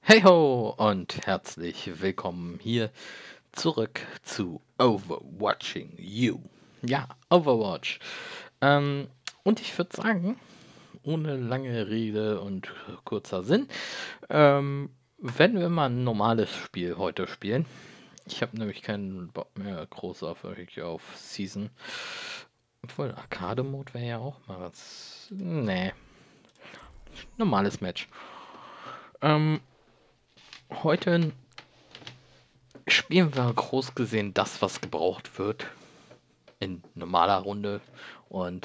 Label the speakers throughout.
Speaker 1: Hey ho und herzlich willkommen hier zurück zu Overwatching You. Ja, Overwatch. Ähm, und ich würde sagen, ohne lange Rede und kurzer Sinn, werden wir mal ein normales Spiel heute spielen. Ich habe nämlich keinen Bock mehr groß auf Season. Obwohl, Arcade-Mode wäre ja auch mal was. Nee, normales Match. Ähm, heute spielen wir groß gesehen das, was gebraucht wird in normaler Runde. Und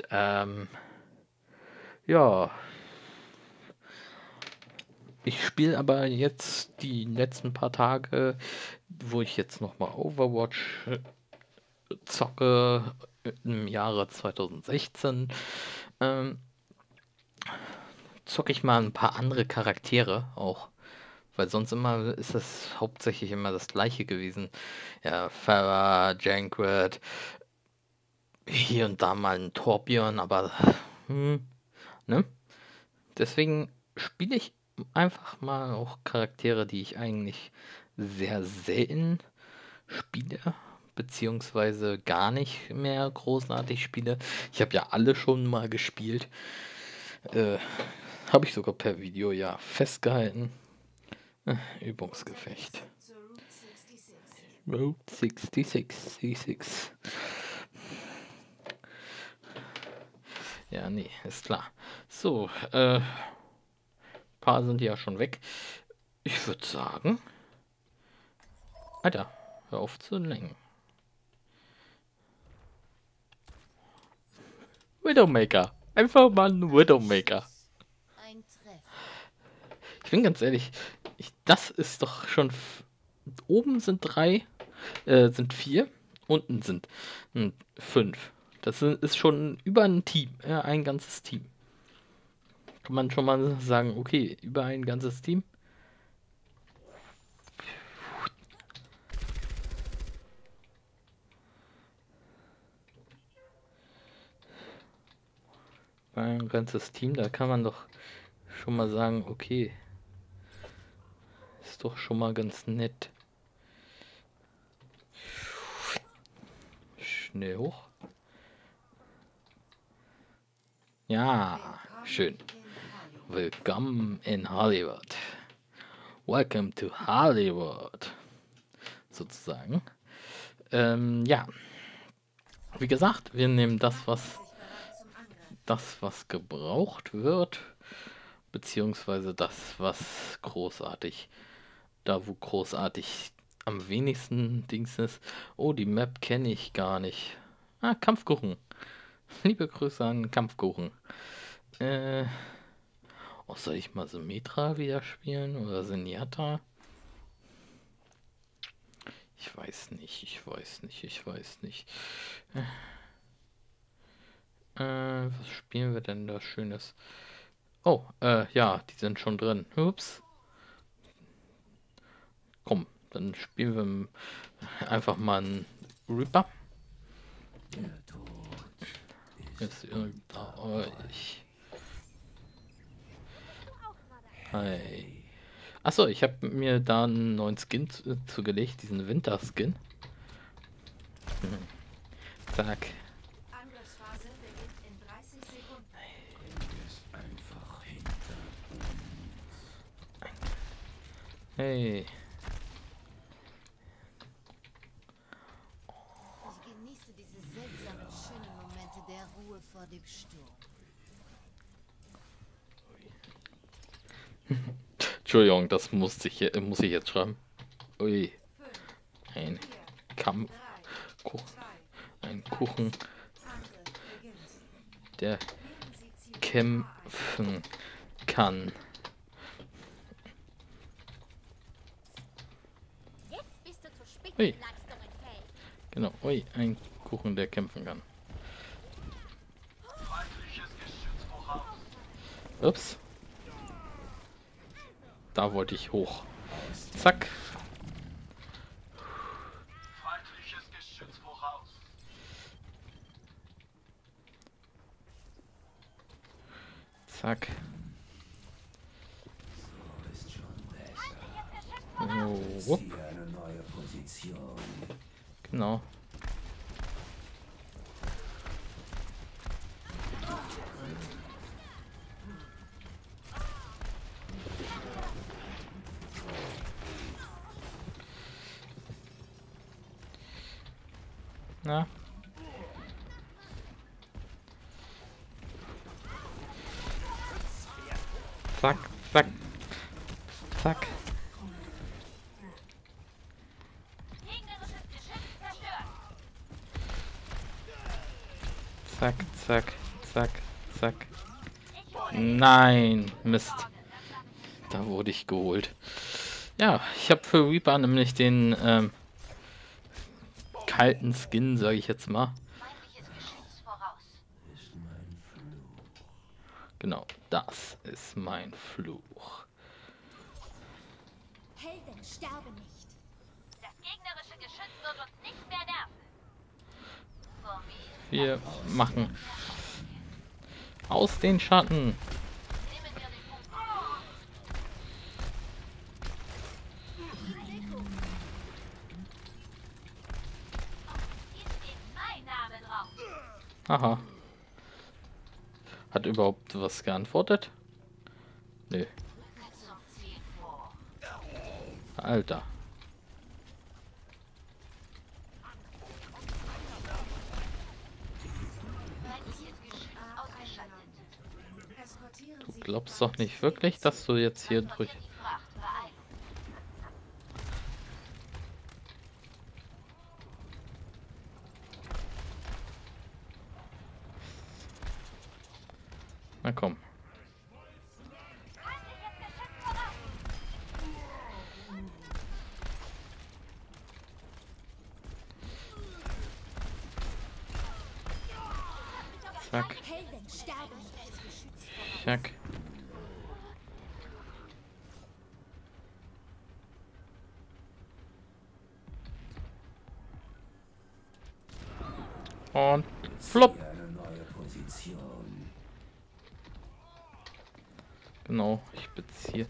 Speaker 1: ja, ich spiele aber jetzt die letzten paar Tage, wo ich jetzt nochmal Overwatch zocke im Jahre 2016, ähm, zocke ich mal ein paar andere Charaktere auch. Weil sonst immer ist es hauptsächlich immer das gleiche gewesen. Ja, Pharah, Jankred, hier und da mal ein Torbjörn, aber ne? Deswegen spiele ich einfach mal auch Charaktere, die ich eigentlich sehr selten spiele, beziehungsweise gar nicht mehr großartig spiele. Ich habe ja alle schon mal gespielt. Äh, Habe ich sogar per Video ja festgehalten. Übungsgefecht. Route 66. Ja, nee, ist klar. So, paar sind ja schon weg. Ich würde sagen, Alter, hör auf zu lenken. Widowmaker. Einfach mal ein Widowmaker. Ich bin ganz ehrlich, das ist doch schon. Oben sind sind vier, unten sind fünf. Ist schon über ein Team, ein ganzes Team. Kann man schon mal sagen, okay, über ein ganzes Team. Ein ganzes Team, da kann man doch schon mal sagen, okay, ist doch schon mal ganz nett. Schnell hoch. Ja, schön. Willkommen in Hollywood. Welcome to Hollywood. Sozusagen. Ja. Wie gesagt, wir nehmen das, was gebraucht wird, beziehungsweise das, was großartig, da wo großartig am wenigsten Dings ist. Oh, die Map kenne ich gar nicht. Ah, Kampfkuchen. Liebe Grüße an Kampfkuchen. Äh, soll ich mal Symmetra wieder spielen oder Zenyatta? Ich weiß nicht. Was spielen wir denn da Schönes? Oh, ja, die sind schon drin. Ups. Komm, dann spielen wir einfach mal einen Reaper. Jetzt unter euch. Hi. Achso, ich habe mir da einen neuen Skin zugelegt, diesen Winter-Skin. Zack. Hey.
Speaker 2: Ich genieße diese seltsamen, schönen Momente der Ruhe vor dem Sturm.
Speaker 1: Entschuldigung, das muss ich jetzt schreiben. Ui. Ein Kamm. Ein Kuchen, der kämpfen kann. Ui. Genau, ui, ein Kuchen, der kämpfen kann. Ups. Da wollte ich hoch. Zack. Zack. Wupp.
Speaker 3: Eine neue Position.
Speaker 1: Genau. Na? Zack, zack, zack. Zack, zack, zack, zack. Nein, Mist. Da wurde ich geholt. Ja, ich habe für Reaper nämlich den kalten Skin, sage ich jetzt mal. Genau, das ist mein Fluch.
Speaker 2: Helden sterben nicht.
Speaker 4: Das gegnerische Geschütz wird uns nicht mehr nerven.
Speaker 1: Wir machen aus den Schatten.
Speaker 4: Nehmen wir den Punkt. Hier steht mein Name drauf.
Speaker 1: Aha. Hat überhaupt was geantwortet? Nö.
Speaker 4: Zum Ziel vor.
Speaker 1: Alter. Du glaubst doch nicht wirklich, dass du jetzt hier durch...
Speaker 4: Die Fracht beeilen.
Speaker 1: Na komm.
Speaker 4: Feindliches Geschütz voraus.
Speaker 1: Zack,
Speaker 2: Helden sterben nicht.
Speaker 1: zack. Und flop.
Speaker 3: Eine neue Position.
Speaker 1: Genau, ich beziehe.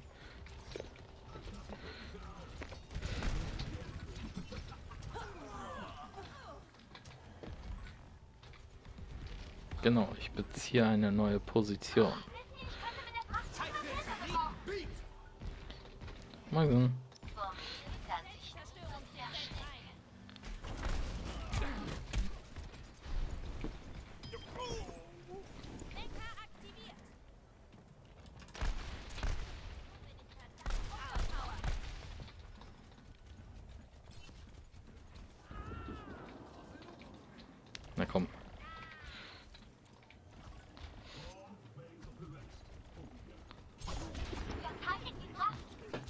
Speaker 1: Genau, ich beziehe eine neue Position. Mal sehen.
Speaker 4: Vor mir kann sich verstecken.
Speaker 1: Na komm.
Speaker 4: Verteidigt die Fracht.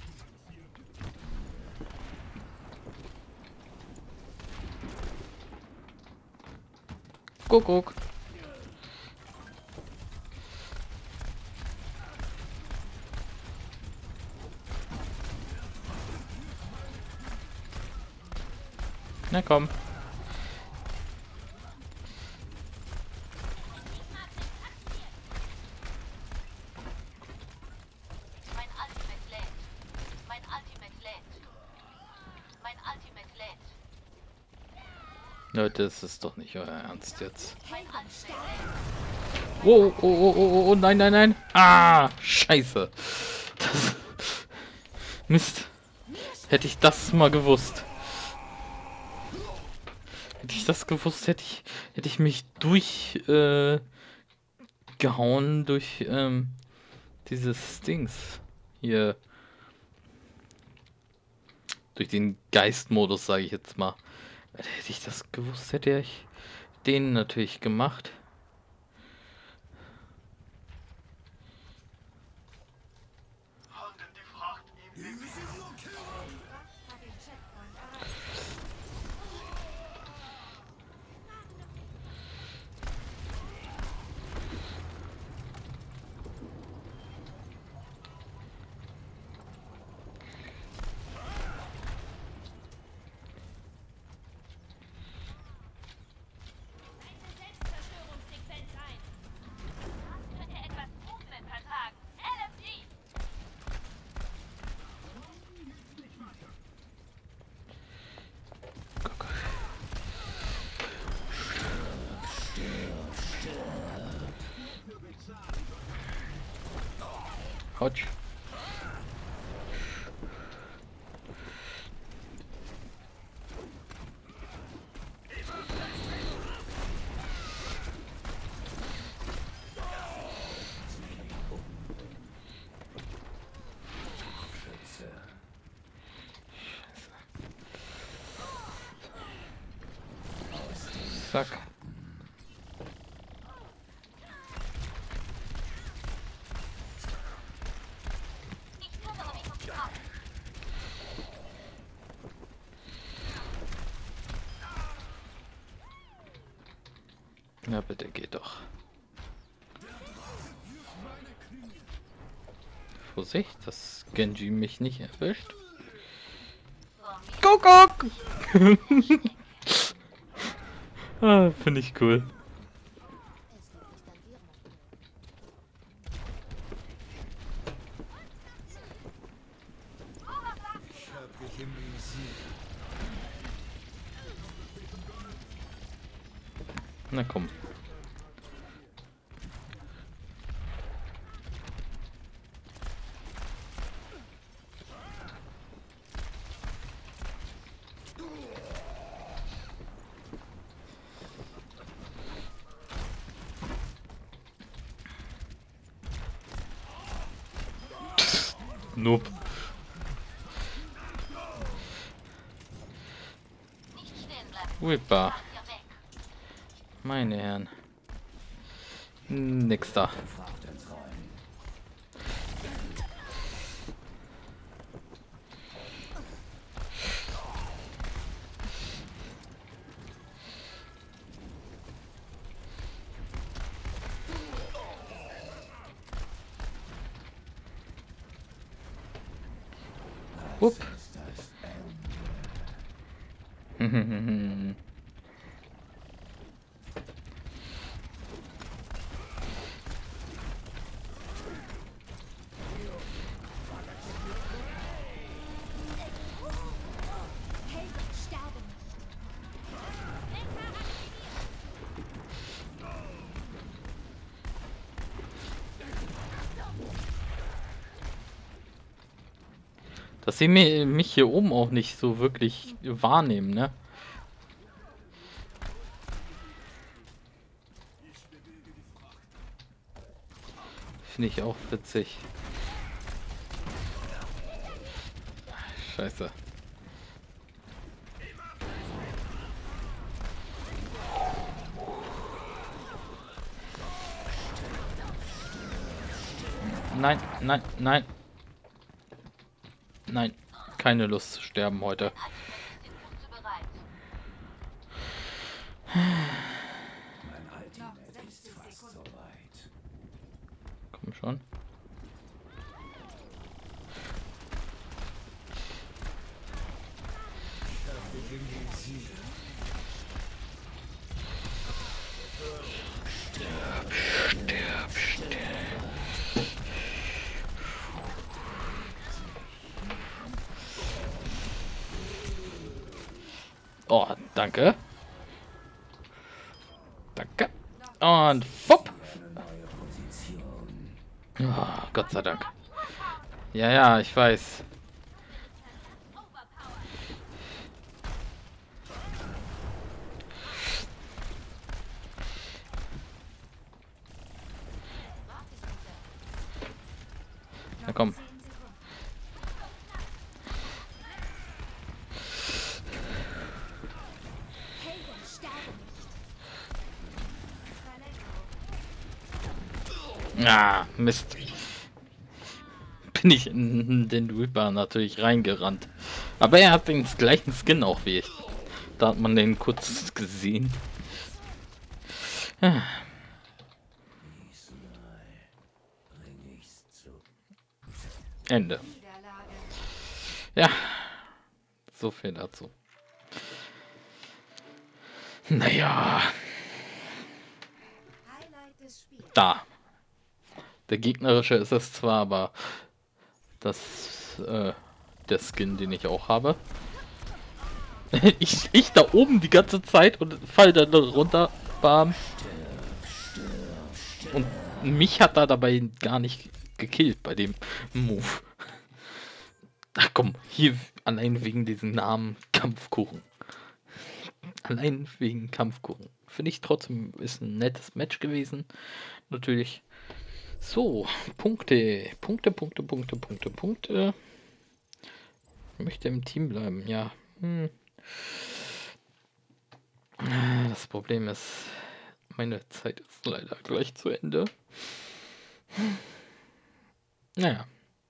Speaker 1: Kuckuck. Na komm.
Speaker 4: Mein Ultimate lädt. Mein Ultimate lädt. Mein Ultimate lädt.
Speaker 1: Leute, das ist doch nicht euer Ernst jetzt.
Speaker 2: Helden sterben.
Speaker 1: Oh, oh, oh, oh, oh, nein, nein, nein. Ah, scheiße. Das... Mist. Hätte ich das mal gewusst. Hätte ich das gewusst, hätte ich mich gehauen durch dieses Dings hier. Durch den Geistmodus, sage ich jetzt mal. Hätte ich das gewusst, hätte ich den natürlich gemacht. Autsch. Zack.
Speaker 4: Ich kümmere mich um die Frau.
Speaker 1: Ja, bitte geht doch. Vorsicht, dass Genji mich nicht erwischt. Kuckuck! Ah, finde ich cool.
Speaker 2: Es liegt nicht an dir, Mann.
Speaker 1: Na komm. Nope.
Speaker 4: Nicht stehen bleiben.
Speaker 1: Whipper.
Speaker 4: Hier weg.
Speaker 1: Meine Herren. Nix da.
Speaker 3: Gefragt entträumen.
Speaker 1: Upp.
Speaker 3: Ist das Ende.
Speaker 2: Helden sterben nicht.
Speaker 1: Dass sie mich hier oben auch nicht so wirklich wahrnehmen, ne? Finde ich auch witzig. Scheiße. Nein, nein, nein. Nein, keine Lust zu sterben heute.
Speaker 4: Den Fuß bereit.
Speaker 3: Mein Ultimate ist fast soweit.
Speaker 1: Komm schon. Stirb, stirb. Oh, danke. Danke. Und fupp.
Speaker 3: Eine neue Position.
Speaker 1: Oh, Gott sei Dank. Ja, ja, ich weiß. Na komm.
Speaker 2: 10 Sekunden. Helden sterben nicht.
Speaker 1: Ah, Mist. Bin ich in den Reaper natürlich reingerannt. Aber er hat den gleichen Skin auch wie ich. Da hat man den kurz gesehen. Ah,
Speaker 3: Diesmal bring ich's zu.
Speaker 1: Ende.
Speaker 2: Niederlage.
Speaker 1: Ja, so viel dazu. Naja,
Speaker 2: Highlight des Spiels.
Speaker 1: da. Der gegnerische ist es zwar, aber das, der Skin, den ich auch habe. Ich da oben die ganze Zeit und fall dann runter, bam. Und mich hat da dabei gar nicht gekillt bei dem Move. Ach komm, hier allein wegen diesem Namen Kampfkuchen. Allein wegen Kampfkuchen. Finde ich trotzdem, ist ein nettes Match gewesen. Natürlich. So, Punkte. Punkte. Ich möchte im Team bleiben, ja. Das Problem ist, meine Zeit ist leider gleich zu Ende. Naja.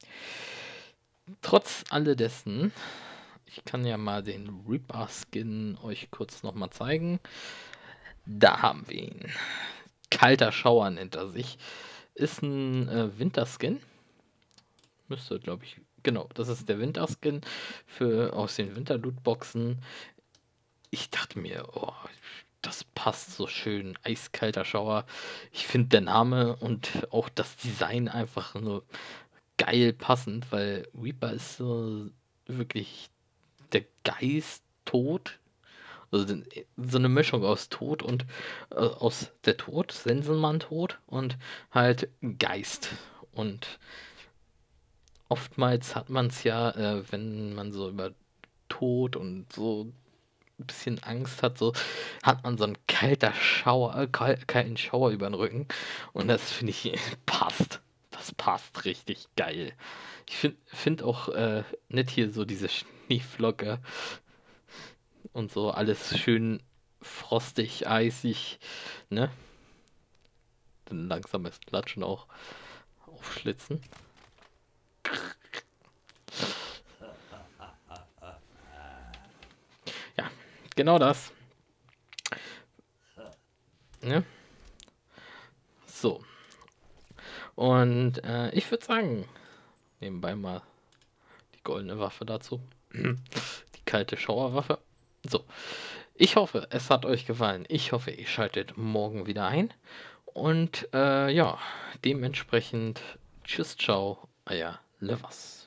Speaker 1: Trotz alledessen, ich kann ja mal den Reaper-Skin euch kurz nochmal zeigen. Da haben wir ihn. Kalter Schauer nennt er sich. Ist ein Winterskin. Müsste, glaube ich, genau, das ist der Winterskin aus den Winter-Lootboxen. Ich dachte mir, oh, das passt so schön. Eiskalter Schauer. Ich finde der Name und auch das Design einfach nur geil passend, weil Reaper ist so wirklich der Geist tot. Also so eine Mischung aus Tod und aus der Tod, Sensenmann tot und halt Geist. Und oftmals hat man es ja, wenn man so über Tod und so ein bisschen Angst hat, so hat man so einen kalten Schauer über den Rücken. Und das finde ich passt. Das passt richtig geil. Ich find auch nett hier so diese Schneeflocke und so alles schön frostig, eisig, ne? Dann langsames Klatschen auch aufschlitzen. Ja, genau das. Ne? So. Und ich würde sagen, nebenbei mal die goldene Waffe dazu. Die kalte Schauerwaffe. So. Ich hoffe, es hat euch gefallen. Ich hoffe, ihr schaltet morgen wieder ein. Und ja, dementsprechend tschüss, ciao, euer Levers.